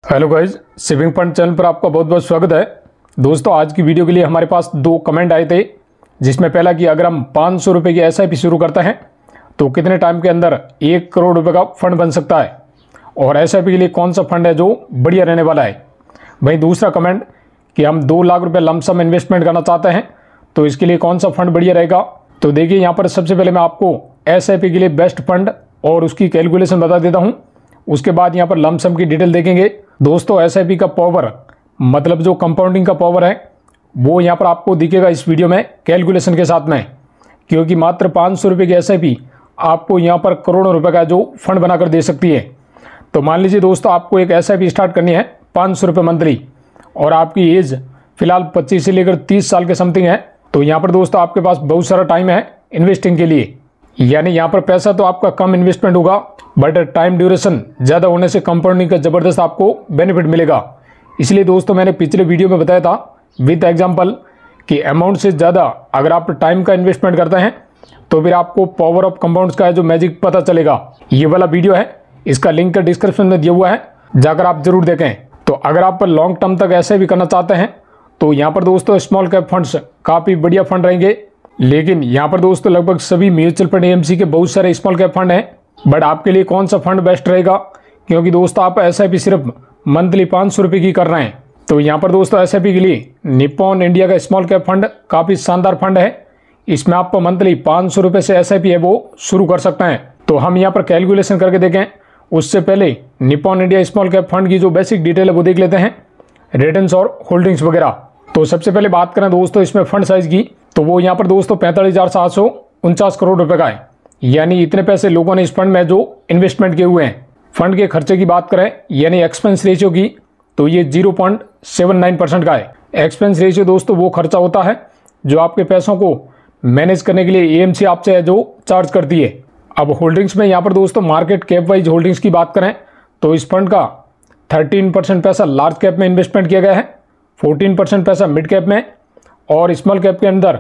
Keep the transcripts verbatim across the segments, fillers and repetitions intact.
Hello guys, saving fund channel पर आपका बहुत बहुत स्वागत है। दोस्तों, आज की वीडियो के लिए हमारे पास दो कमेंट आए थे, जिसमें पहला कि अगर हम पाँच सौ रुपये की एस आई पी शुरू करते हैं तो कितने टाइम के अंदर एक करोड़ रुपए का फंड बन सकता है, और एस आई पी के लिए कौन सा फंड है जो बढ़िया रहने वाला है। वहीं दूसरा कमेंट कि हम दो लाख रुपये लमसम इन्वेस्टमेंट करना चाहते हैं तो इसके लिए कौन सा फंड बढ़िया रहेगा। तो देखिए, यहाँ पर सबसे पहले मैं आपको एस आई पी के लिए बेस्ट फंड और उसकी कैलकुलेशन बता देता हूँ। उसके बाद यहाँ पर लमसम की डिटेल देखेंगे। दोस्तों, एस आई पी का पावर मतलब जो कंपाउंडिंग का पावर है वो यहाँ पर आपको दिखेगा इस वीडियो में कैलकुलेशन के साथ में, क्योंकि मात्र पाँच सौ रुपये की एस आई पी आपको यहाँ पर करोड़ों रुपए का जो फंड बनाकर दे सकती है। तो मान लीजिए दोस्तों, आपको एक एस आई पी स्टार्ट करनी है पाँच सौ रुपये मंथली, और आपकी एज फिलहाल पच्चीस से लेकर तीस साल के समथिंग है। तो यहाँ पर दोस्तों आपके पास बहुत सारा टाइम है इन्वेस्टिंग के लिए, यानी यहाँ पर पैसा तो आपका कम इन्वेस्टमेंट होगा, बट टाइम ड्यूरेशन ज़्यादा होने से कंपाउंडिंग का ज़बरदस्त आपको बेनिफिट मिलेगा। इसलिए दोस्तों, मैंने पिछले वीडियो में बताया था विद एग्जांपल कि अमाउंट से ज़्यादा अगर आप टाइम का इन्वेस्टमेंट करते हैं तो फिर आपको पावर ऑफ कंपाउंड्स का जो मैजिक पता चलेगा। ये वाला वीडियो है, इसका लिंक डिस्क्रिप्शन में दिया हुआ है, जाकर आप जरूर देखें। तो अगर आप लॉन्ग टर्म तक ऐसे भी करना चाहते हैं तो यहाँ पर दोस्तों स्मॉल कैप फंड्स काफ़ी बढ़िया फंड रहेंगे। लेकिन यहाँ पर दोस्तों लगभग सभी mutual fund A M C के बहुत सारे स्मॉल कैप फंड हैं, बट आपके लिए कौन सा फंड बेस्ट रहेगा, क्योंकि दोस्तों आप एस आई पी सिर्फ मंथली पाँच सौ रुपये की कर रहे हैं। तो यहाँ पर दोस्तों एस आई पी के लिए निप्पॉन इंडिया का स्मॉल कैप फंड काफ़ी शानदार फंड है। इसमें आपको मंथली पाँच सौ रुपये से एस आई पी है वो शुरू कर सकते हैं। तो हम यहाँ पर कैलकुलेशन करके देखें, उससे पहले Nippon India small cap fund की जो बेसिक डिटेल है वो देख लेते हैं, रिटर्न्स और होल्डिंग्स वगैरह। तो सबसे पहले बात करें दोस्तों इसमें फंड साइज की, तो वो यहाँ पर दोस्तों पैंतालीस हज़ार सात सौ उनचास करोड़ रुपए का है, यानी इतने पैसे लोगों ने इस फंड में जो इन्वेस्टमेंट किए हुए हैं। फंड के खर्चे की बात करें यानी एक्सपेंस रेशियो की, तो ये zero point seven nine percent का है। एक्सपेंस रेशियो दोस्तों वो खर्चा होता है जो आपके पैसों को मैनेज करने के लिए ए एम सी आपसे है जो चार्ज करती है। अब होल्डिंग्स में यहाँ पर दोस्तों मार्केट कैप वाइज होल्डिंग्स की बात करें तो इस फंड का थर्टीन परसेंट पैसा लार्ज कैप में इन्वेस्टमेंट किया गया है, फोर्टीन परसेंट पैसा मिड कैप में, और स्मॉल कैप के अंदर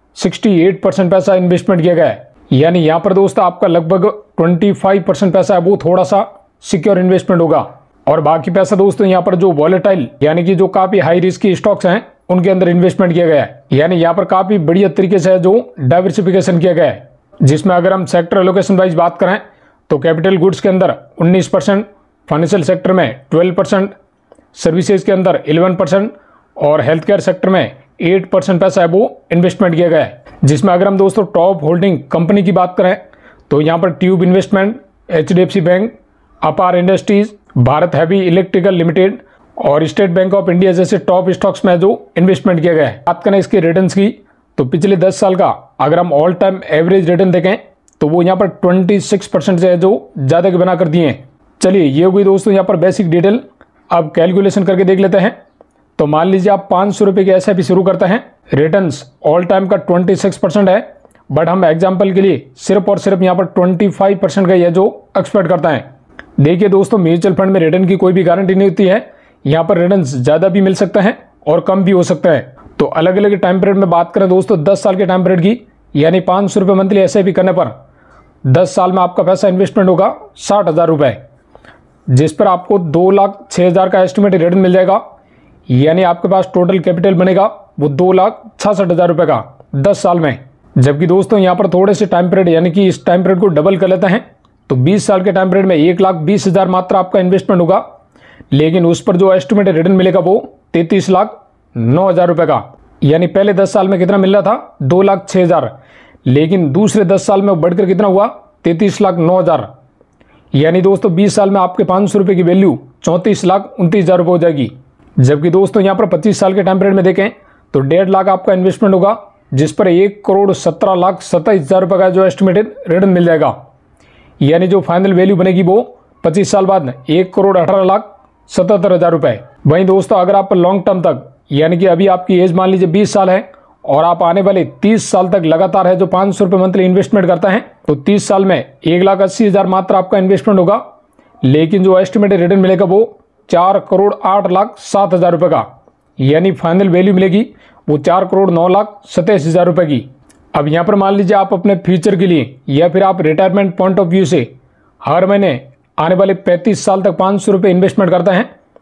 अड़सठ परसेंट पैसा इन्वेस्टमेंट किया गया है। यानी यहाँ पर दोस्तों आपका लगभग पच्चीस परसेंट पैसा है वो थोड़ा सा सिक्योर इन्वेस्टमेंट होगा, और बाकी पैसा दोस्तों यहाँ पर जो वॉलेटाइल यानी कि जो काफी हाई रिस्क की स्टॉक्स हैं उनके अंदर इन्वेस्टमेंट किया गया है। यानी यहाँ पर काफी बढ़िया तरीके से जो डाइवर्सिफिकेशन किया गया है, जिसमें अगर हम सेक्टर एलोकेशन वाइज बात करें तो कैपिटल गुड्स के अंदर उन्नीस परसेंट, फाइनेंशियल सेक्टर में ट्वेल्व परसेंट, सर्विसेज के अंदर इलेवन परसेंट और हेल्थ केयर सेक्टर में आठ परसेंट पैसा है वो इन्वेस्टमेंट किया गया है। जिसमें अगर हम दोस्तों टॉप होल्डिंग कंपनी की बात करें तो यहाँ पर tube investment, H D F C bank, Apar industries, Bharat heavy electrical limited और स्टेट बैंक ऑफ इंडिया जैसे टॉप स्टॉक्स में जो इन्वेस्टमेंट किया गया है। बात करें इसके रिटर्न्स की, तो पिछले दस साल का अगर हम ऑल टाइम एवरेज रिटर्न देखें तो वो यहाँ पर छब्बीस परसेंट से है जो ज़्यादा के बना कर दिए हैं। चलिए, ये हो गई दोस्तों यहाँ पर बेसिक डिटेल। अब कैलकुलेशन करके देख लेते हैं। तो मान लीजिए आप पाँच सौ रुपये की एस आई पी शुरू करते हैं, रिटर्न्स ऑल टाइम का छब्बीस परसेंट है, बट हम एग्जांपल के लिए सिर्फ और सिर्फ यहाँ पर पच्चीस परसेंट का ये जो एक्सपेक्ट करता है। देखिए दोस्तों, म्यूचुअल फंड में रिटर्न की कोई भी गारंटी नहीं होती है, यहाँ पर रिटर्न्स ज़्यादा भी मिल सकते हैं और कम भी हो सकता है। तो अलग अलग टाइम पीरियड में बात करें दोस्तों दस साल के टाइम पीरियड की, यानी पाँच सौ रुपये मंथली एस आई पी करने पर दस साल में आपका पैसा इन्वेस्टमेंट होगा साठ हज़ार रुपये, जिस पर आपको दो लाख छः हज़ार का एस्टिमेटेड रिटर्न मिल जाएगा। यानी आपके पास टोटल कैपिटल बनेगा वो दो लाख छियासठ हज़ार रुपये का दस साल में। जबकि दोस्तों यहाँ पर थोड़े से टाइम पीरियड यानी कि इस टाइम पीरियड को डबल कर लेते हैं तो बीस साल के टाइम पीरियड में एक लाख बीस हज़ार मात्र आपका इन्वेस्टमेंट होगा, लेकिन उस पर जो एस्टिमेटेड रिटर्न मिलेगा वो तैंतीस लाख नौ हज़ार रुपये का। यानी पहले दस साल में कितना मिल रहा था, दो लाख छः हज़ार, लेकिन दूसरे दस साल में बढ़कर कितना हुआ, तैंतीस लाख नौ हज़ार। यानी दोस्तों बीस साल में आपके पाँच सौ रुपये की वैल्यू चौंतीस लाख उनतीस हज़ार रुपये हो जाएगी। जबकि दोस्तों यहाँ पर पच्चीस साल के टाइम पीरियड में देखें तो डेढ़ लाख आपका इन्वेस्टमेंट होगा, जिस पर एक करोड़ सत्रह लाख सत्ताईस हज़ार रुपये का जो एस्टिमेटेड रिटर्न मिल जाएगा। यानी जो फाइनल वैल्यू बनेगी वो पच्चीस साल बाद एक करोड़ अठारह लाख सतहत्तर हज़ार रुपये। वहीं दोस्तों अगर आप लॉन्ग टर्म तक यानी कि अभी आपकी एज मान लीजिए बीस साल है और आप आने वाले तीस साल तक लगातार है जो पाँच सौ रुपये मंथली इन्वेस्टमेंट करता है, तो तीस साल में एक लाख अस्सी हज़ार मात्र आपका इन्वेस्टमेंट होगा, लेकिन जो एस्टिमेटेड रिटर्न मिलेगा वो चार करोड़ आठ लाख सात हज़ार रुपये का। यानी फाइनल वैल्यू मिलेगी वो चार करोड़ नौ लाख सत्ताईस हज़ार रुपये की। अब यहाँ पर मान लीजिए आप अपने फ्यूचर के लिए या फिर आप रिटायरमेंट पॉइंट ऑफ व्यू से हर महीने आने वाले पैंतीस साल तक पाँच सौ रुपये इन्वेस्टमेंट करते हैं,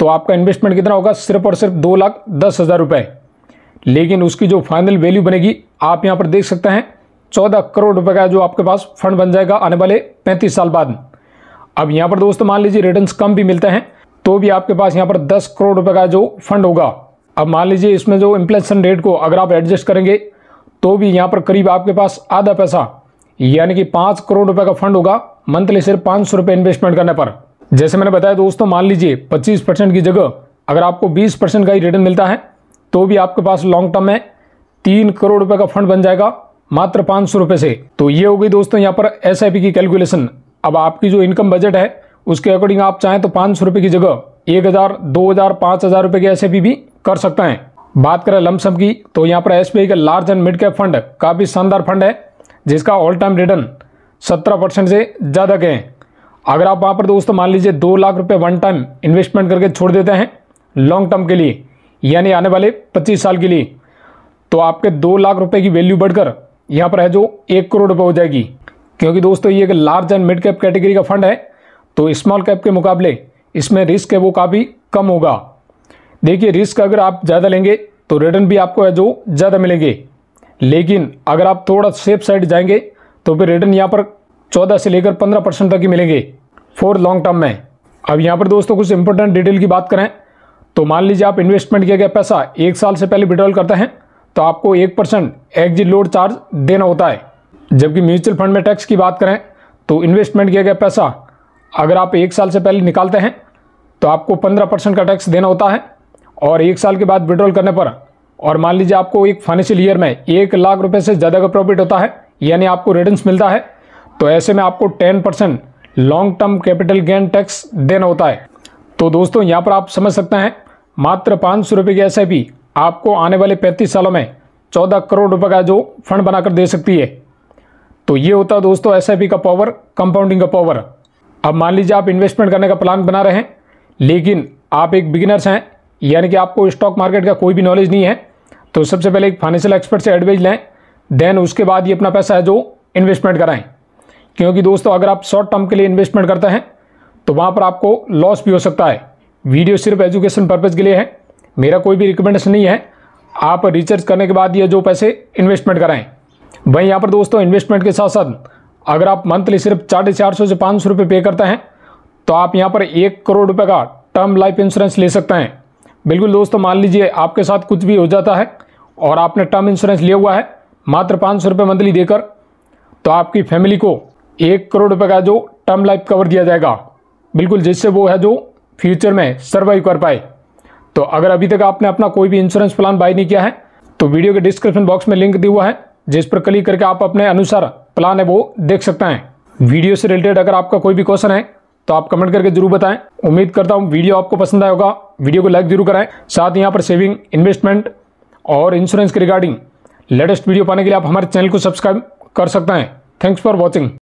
तो आपका इन्वेस्टमेंट कितना होगा, सिर्फ और सिर्फ दो लाख दस हज़ार रुपये। लेकिन उसकी जो फाइनल वैल्यू बनेगी आप यहाँ पर देख सकते हैं चौदह करोड़ रुपए का जो आपके पास फंड बन जाएगा आने वाले पैंतीस साल बाद। अब यहाँ पर दोस्तों मान लीजिए रिटर्न्स कम भी मिलते हैं तो भी आपके पास यहाँ पर दस करोड़ रुपए का जो फंड होगा। अब मान लीजिए इसमें जो इन्फ्लेशन रेट को अगर आप एडजस्ट करेंगे तो भी यहाँ पर करीब आपके पास आधा पैसा यानी कि पाँच करोड़ रुपए का फंड होगा मंथली सिर्फ पाँच सौ रुपये इन्वेस्टमेंट करने पर। जैसे मैंने बताया दोस्तों, मान लीजिए पच्चीस परसेंट की जगह अगर आपको बीस परसेंट का ही रिटर्न मिलता है तो भी आपके पास लॉन्ग टर्म में तीन करोड़ रुपए का फंड बन जाएगा मात्र पाँच सौ रुपये से। तो ये हो गई दोस्तों यहाँ पर एस आई पी की कैलकुलेशन। अब आपकी जो इनकम बजट है उसके अकॉर्डिंग आप चाहें तो पाँच सौ रुपये की जगह एक हज़ार दो हज़ार पाँच हज़ार रुपये की एस आई पी भी कर सकते हैं। बात करें लमसम की तो यहाँ पर एस बी आई का large and mid cap fund काफ़ी शानदार फंड है जिसका ऑल टाइम रिटर्न सत्रह परसेंट से ज़्यादा के हैं। अगर आप वहाँ पर दोस्तों मान लीजिए दो लाख रुपए वन टाइम इन्वेस्टमेंट करके छोड़ देते हैं लॉन्ग टर्म के लिए यानी आने वाले पच्चीस साल के लिए, तो आपके दो लाख रुपए की वैल्यू बढ़कर यहाँ पर है जो एक करोड़ रुपए हो जाएगी। क्योंकि दोस्तों ये एक large and mid cap category का फंड है तो स्मॉल कैप के मुकाबले इसमें रिस्क है वो काफ़ी कम होगा। देखिए रिस्क अगर आप ज़्यादा लेंगे तो रिटर्न भी आपको है जो ज़्यादा मिलेंगे, लेकिन अगर आप थोड़ा सेफ साइड जाएंगे तो फिर रिटर्न यहाँ पर चौदह से लेकर पंद्रह परसेंट तक ही मिलेंगे फॉर लॉन्ग टर्म में। अब यहाँ पर दोस्तों कुछ इंपॉर्टेंट डिटेल की बात करें तो मान लीजिए आप इन्वेस्टमेंट किया गया पैसा एक साल से पहले विड्रॉल करते हैं तो आपको एक परसेंट एग्जिट लोड चार्ज देना होता है। जबकि म्यूचुअल फंड में टैक्स की बात करें तो इन्वेस्टमेंट किया गया पैसा अगर आप एक साल से पहले निकालते हैं तो आपको पंद्रह परसेंट का टैक्स देना होता है, और एक साल के बाद विड्रॉल करने पर और मान लीजिए आपको एक फाइनेंशियल ईयर में एक लाख रुपए से ज़्यादा का प्रॉफिट होता है यानी आपको रिटर्न्स मिलता है तो ऐसे में आपको ten percent long term capital gain tax देना होता है। तो दोस्तों यहाँ पर आप समझ सकते हैं मात्र पाँच सौ रुपये की एस आई पी आपको आने वाले पैंतीस सालों में चौदह करोड़ रुपए का जो फंड बनाकर दे सकती है। तो ये होता है दोस्तों एस आई पी का पावर, कंपाउंडिंग का पावर। अब मान लीजिए आप इन्वेस्टमेंट करने का प्लान बना रहे हैं लेकिन आप एक बिगिनर्स हैं यानी कि आपको स्टॉक मार्केट का कोई भी नॉलेज नहीं है, तो सबसे पहले एक फाइनेंशियल एक्सपर्ट से एडवाइस लें, देन उसके बाद ये अपना पैसा है जो इन्वेस्टमेंट कराएं। क्योंकि दोस्तों अगर आप शॉर्ट टर्म के लिए इन्वेस्टमेंट करते हैं तो वहाँ पर आपको लॉस भी हो सकता है। वीडियो सिर्फ एजुकेशन पर्पज़ के लिए है, मेरा कोई भी रिकमेंडेशन नहीं है। आप रिसर्च करने के बाद ये जो पैसे इन्वेस्टमेंट कराएं। वहीं यहाँ पर दोस्तों इन्वेस्टमेंट के साथ साथ अगर आप मंथली सिर्फ साढ़े चार सौ से पाँच सौ रुपये पे करते हैं तो आप यहाँ पर एक करोड़ रुपये का टर्म लाइफ इंश्योरेंस ले सकते हैं। बिल्कुल दोस्तों, मान लीजिए आपके साथ कुछ भी हो जाता है और आपने टर्म इंश्योरेंस लिया हुआ है मात्र पाँच सौ रुपये मंथली देकर, तो आपकी फैमिली को एक करोड़ रुपये का जो टर्म लाइफ कवर दिया जाएगा, बिल्कुल जिससे वो है जो फ्यूचर में सर्वाइव कर पाए। तो अगर अभी तक आपने अपना कोई भी इंश्योरेंस प्लान बाय नहीं किया है तो वीडियो के डिस्क्रिप्शन बॉक्स में लिंक दिया हुआ है जिस पर क्लिक करके आप अपने अनुसार प्लान है वो देख सकते हैं। वीडियो से रिलेटेड अगर आपका कोई भी क्वेश्चन है तो आप कमेंट करके जरूर बताएं। उम्मीद करता हूं वीडियो आपको पसंद आया होगा। वीडियो को लाइक जरूर कराएं। साथ ही यहाँ पर सेविंग, इन्वेस्टमेंट और इंश्योरेंस के रिगार्डिंग लेटेस्ट वीडियो पाने के लिए आप हमारे चैनल को सब्सक्राइब कर सकते हैं। Thanks for watching.